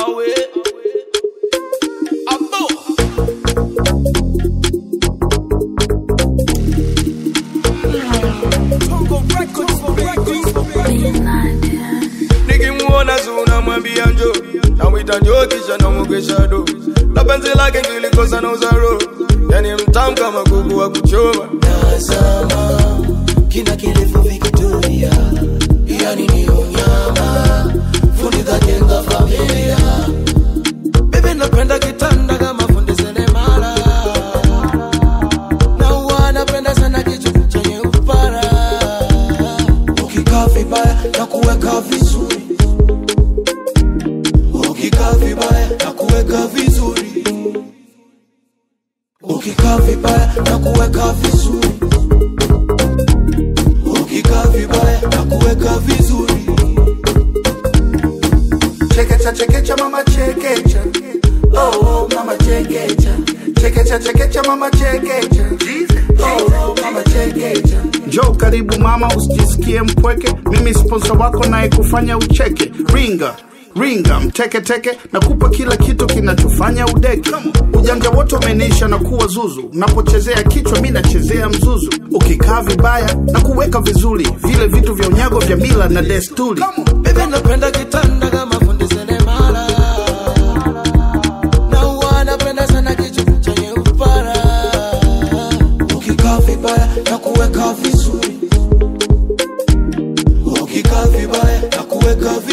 Nikimuona zuna mwambia njoo, na mwita njoo kisha na mukesha do. Na penzi lake nilikosa na uzaro, yani mtamu kama kuku wa kuchoma. Nazama kina kirefu Victoria, yani ni unyama fundi za jenga familia. Bebe napenda kitanda kama fundi seremala, na wanapenda sana kichwa chenye upara. Ukikaa vibaya na kuweka vizuri, ukikaa vibaya na kuweka vizuri, ukikaa vibaya na kuweka vizuri, ukikaa vibaya na kuweka vizuri. Chekecha chekecha mama chekecha, oh mama chekecha. Chekecha chekecha mama chekecha, oh mama chekecha. Njoo karibu mama, usijisikie mpweke. Mimi sponsor wako naye kufanya ucheke. Ringa ringa mteke teke, na kupa kila kitu kinachofanya udeke. Ujanja wote umenisha na kuwa zuzu, unapochezea kichwa mimi nachezea mzuzu. Ukikaa vibaya na kuweka vizuri, vile vitu vya unyago vya mila na desturi. Bebe napenda kitanda kama fundi seremala, na wanapenda sana kichwa chenye upara. Ukikaa vibaya na kuweka vizuri, ukikaa vibaya na kuweka vizuri,